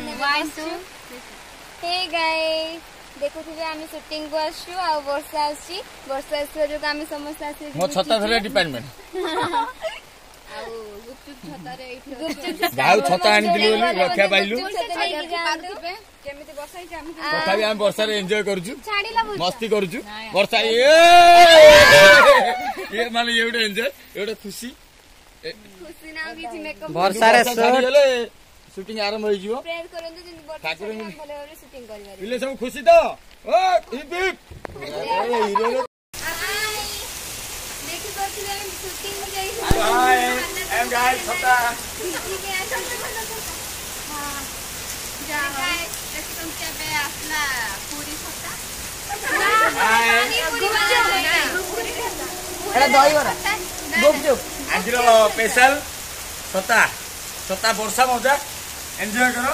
Hey guys देखुथिबे आमी shooting को आसु आ वर्षा आसी वर्षा आसी जो आमी समस्त आसी मो छता धरे डिपार्टमेंट आ गुपचुप छता रे गुपचुप गाउ छता आनी दिलु बोली रक्षा पाइलु केमिति वर्षा ही आमी तथापि हम वर्षा रे एन्जॉय करछु मस्ती करछु वर्षा ये माने एउडे एन्जॉय एउडे खुशी ना किछि मेकअप वर्षा रे शूटिंग आरंभ होई जिवो प्रेयर करंतु जिन ठाकुर भले भले शूटिंग करिबार पिले सब खुशी तो ओ हिप हिप अरे हीरो देखि करथिले हम शूटिंग में जाई हाय एम गाइस छता हां जा गाइस एकदम के बे असला पूरी छता हाय पूरी पूरी एटा दही बरा गुपचुप आजिरो स्पेशल छता छता वर्षा मजा एन्जॉय करो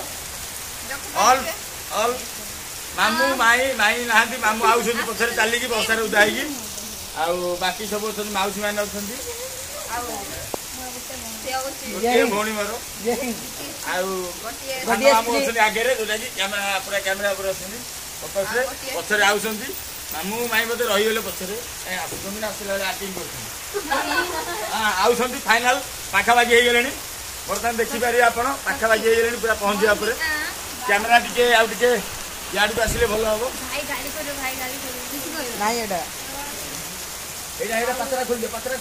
ऑल मामू माई नहांती मामू आउछन्ती पछरे चाली की वर्षा रे उदाई की आउ बाकी सब अछन माउसी मान अछन्ती ये भोणी मारो आउ मामू अछन आगे रे जोटा की कैमरा पूरा अछन्ती फोकस रे पछरे आउछन्ती मामू माई बते रही गेले पछरे ए आसुछन्ती ना आसिला एक्टिंग करछन्ती हां आउछन्ती फाइनल पाखा बागी हे गेलेनी बर्तमान देखि पारि आपण पाखा बागी हे गेलेनी पूरा पहुंचिया परे कैमरा टिके आउ टिके याड को आसिले भलो हबो भाई गाड़ी करो किछि कहियो नाही एटा एटा पतरा खोल दे पतरा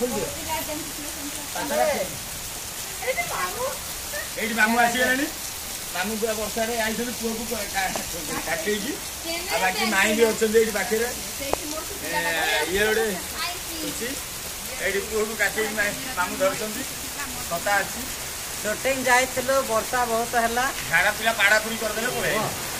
एडी मामू आसी गेलेनी मामू पूरा वर्षा रे आइछन पुओ को काटै की आ बाकी माई भी अछन एडी बाकी रे ये ओडे खुशी एडी पुओ को काटै मामू धरछन्ती कथा अछि शूटिंग जाइथिलो वर्षा बहुत हला झाड़ा पिला पाड़ा पुरी कर देले पळे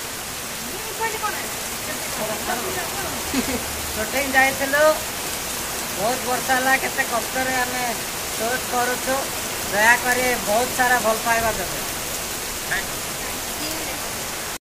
शूटिंग जाइथिलो बहुत वर्षा हला केते कष्ट रे हमें शूट करूछु दया करी बहुत सारा भल पाइबा देबे थैंक यू।